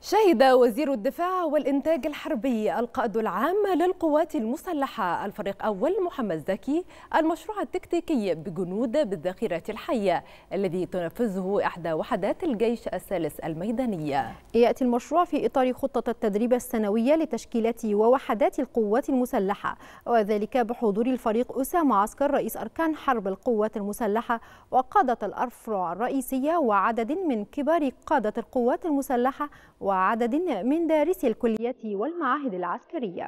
شهد وزير الدفاع والإنتاج الحربي القائد العام للقوات المسلحة الفريق أول محمد زكي المشروع التكتيكي بجنود بالذخيرة الحية الذي تنفذه إحدى وحدات الجيش الثالث الميداني. يأتي المشروع في إطار خطة التدريب السنوية لتشكيلات ووحدات القوات المسلحة، وذلك بحضور الفريق أسامة عسكر رئيس أركان حرب القوات المسلحة وقادة الأفرع الرئيسية وعدد من كبار قادة القوات المسلحة وعدد من دارسي الكليات والمعاهد العسكرية.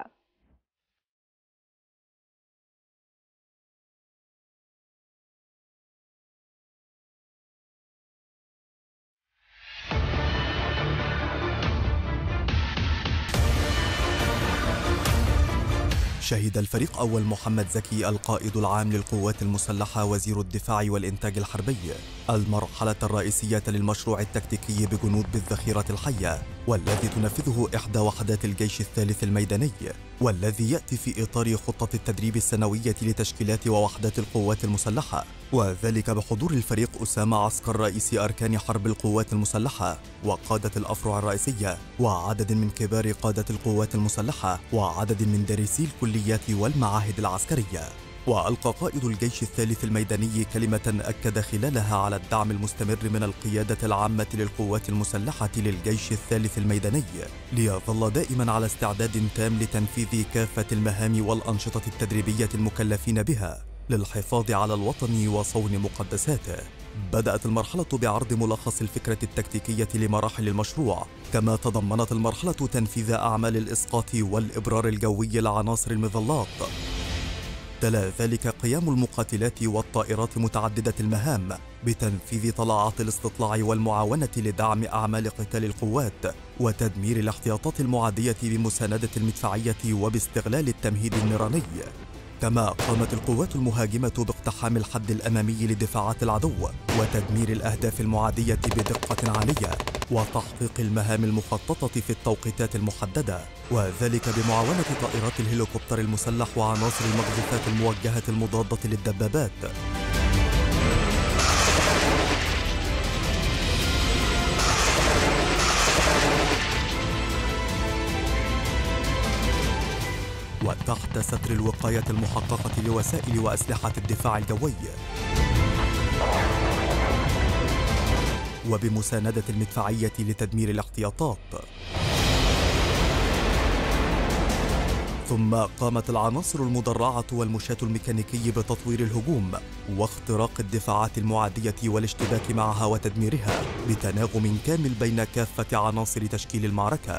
شهد الفريق أول محمد زكي القائد العام للقوات المسلحة وزير الدفاع والإنتاج الحربي المرحلة الرئيسية للمشروع التكتيكي بجنود بالذخيرة الحية، والذي تنفذه إحدى وحدات الجيش الثالث الميداني، والذي يأتي في إطار خطة التدريب السنوية لتشكيلات ووحدات القوات المسلحة، وذلك بحضور الفريق أسامة عسكر رئيس أركان حرب القوات المسلحة وقادة الأفرع الرئيسية وعدد من كبار قادة القوات المسلحة وعدد من دارسي الكليات والمعاهد العسكرية. وألقى قائد الجيش الثالث الميداني كلمة أكد خلالها على الدعم المستمر من القيادة العامة للقوات المسلحة للجيش الثالث الميداني ليظل دائما على استعداد تام لتنفيذ كافة المهام والأنشطة التدريبية المكلفين بها للحفاظ على الوطن وصون مقدساته. بدأت المرحلة بعرض ملخص الفكرة التكتيكية لمراحل المشروع، كما تضمنت المرحلة تنفيذ أعمال الإسقاط والإبرار الجوي لعناصر المظلات. تلا ذلك قيام المقاتلات والطائرات متعددة المهام بتنفيذ طلعات الاستطلاع والمعاونة لدعم أعمال قتال القوات وتدمير الاحتياطات المعادية بمساندة المدفعية وباستغلال التمهيد النيراني. كما قامت القوات المهاجمة باقتحام الحد الأمامي لدفاعات العدو وتدمير الأهداف المعادية بدقة عالية وتحقيق المهام المخططة في التوقيتات المحددة، وذلك بمعاونة طائرات الهليكوبتر المسلح وعناصر المقذوفات الموجهة المضادة للدبابات. وتحت ستر الوقاية المحققة لوسائل وأسلحة الدفاع الجوي وبمساندة المدفعية لتدمير الاحتياطات. ثم قامت العناصر المدرعة والمشاة الميكانيكي بتطوير الهجوم واختراق الدفاعات المعادية والاشتباك معها وتدميرها بتناغم كامل بين كافة عناصر تشكيل المعركة.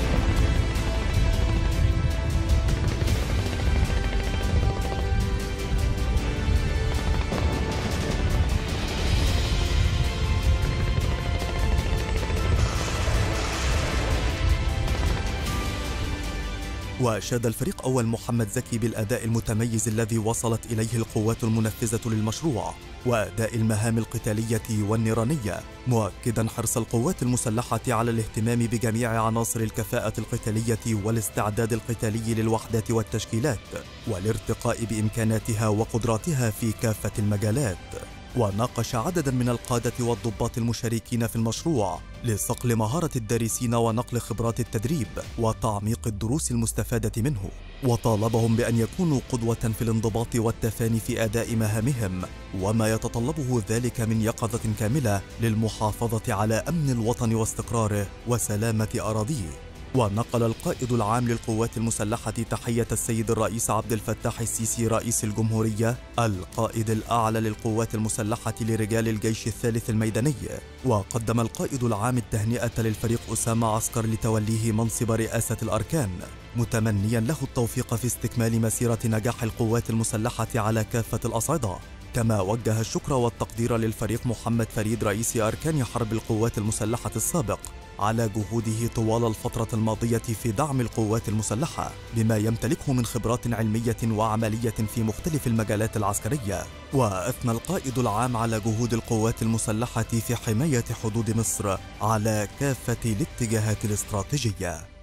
وأشاد الفريق أول محمد زكي بالأداء المتميز الذي وصلت إليه القوات المنفذة للمشروع وأداء المهام القتالية والنيرانية، مؤكدا حرص القوات المسلحة على الاهتمام بجميع عناصر الكفاءة القتالية والاستعداد القتالي للوحدات والتشكيلات والارتقاء بإمكاناتها وقدراتها في كافة المجالات. وناقش عددا من القادة والضباط المشاركين في المشروع لصقل مهارة الدارسين ونقل خبرات التدريب وتعميق الدروس المستفادة منه، وطالبهم بأن يكونوا قدوة في الانضباط والتفاني في أداء مهامهم وما يتطلبه ذلك من يقظة كاملة للمحافظة على أمن الوطن واستقراره وسلامة أراضيه. ونقل القائد العام للقوات المسلحة تحية السيد الرئيس عبد الفتاح السيسي رئيس الجمهورية القائد الأعلى للقوات المسلحة لرجال الجيش الثالث الميداني، وقدم القائد العام التهنئة للفريق أسامة عسكر لتوليه منصب رئاسة الأركان، متمنيا له التوفيق في استكمال مسيرة نجاح القوات المسلحة على كافة الأصعدة. كما وجه الشكر والتقدير للفريق محمد فريد رئيس أركان حرب القوات المسلحة السابق على جهوده طوال الفترة الماضية في دعم القوات المسلحة بما يمتلكه من خبرات علمية وعملية في مختلف المجالات العسكرية. وأثنى القائد العام على جهود القوات المسلحة في حماية حدود مصر على كافة الاتجاهات الاستراتيجية.